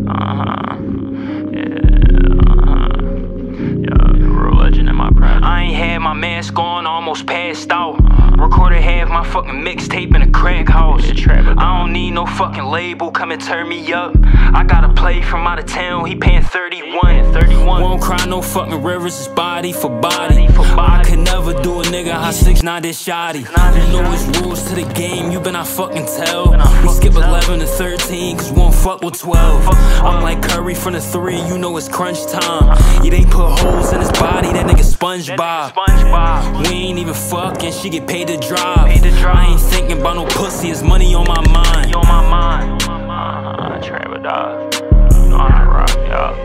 Real legend in my pride. I ain't had my mask on, almost passed out. Recorded half my fucking mixtape in a crack house. I don't need no fucking label, come and turn me up. I got a play from out of town, he paying 31. Won't cry no fucking rivers, it's body for body. I could never do a nigga how 6'9" this shoddy. You know it's rules to the game, you better not fucking tell. We skip 11 to 13, cause we won't fuck with 12. I'm like Curry from the 3, you know it's crunch time. Yeah, they put holes in his body, that nigga SpongeBob. We ain't even fucking, she get paid to drive. I ain't thinking about no pussy, it's money on my mind. Trevor dog, you know I rock, y'all.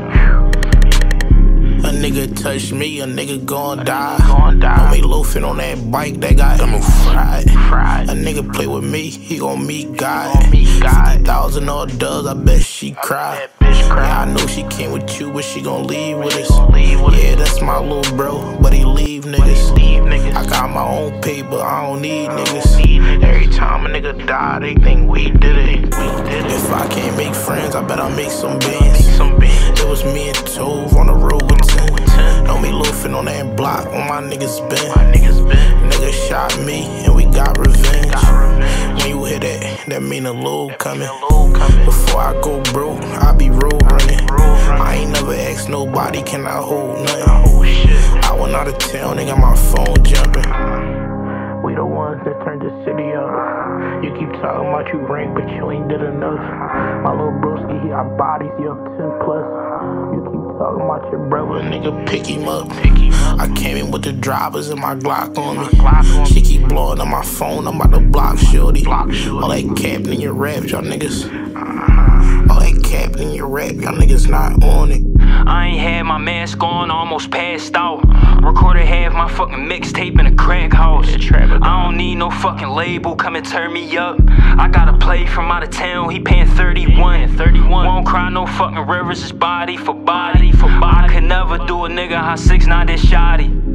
A nigga touch me, a nigga gon' die. Homie loafing on that bike, that got him fried. A nigga play with me, he gon' meet God. 50,000 all dubs, I bet she cry. Yeah, I know she came with you, but she gon' leave with us. Yeah, that's my little bro, but he leave niggas. I got my own paper, I don't need niggas. Every time a nigga die, they think we did it. If I can't make friends, I bet I'll make some bands. It was me and Tove on the road with 10. Know me loafing on that block, on my niggas been. Nigga shot me, and we got revenge. When you hear that, that mean a load coming. Before I go broke, I be road running. I ain't never asked nobody, can I hold nothing? I went out of town, they got my phone jumping. We the ones that turned the city up. You keep talking about you rank, but you ain't did enough. My little broski, he got bodies, he up 10 plus. You keep talking about your brother, nigga, pick him up. I came in with the drivers and my Glock on me. She keep blowing on my phone, I'm about to block shorty. All that capping in your rap, y'all niggas. All that capping in your rap, y'all niggas not on it. I ain't had my mask on, almost passed out. Recorded half my fucking mixtape in a crack house. I don't need no fucking label, come and turn me up. I got a play from out of town, he paying 31. Won't cry no fucking rivers, it's body for body. I could never do a nigga how 6'9" this shoddy.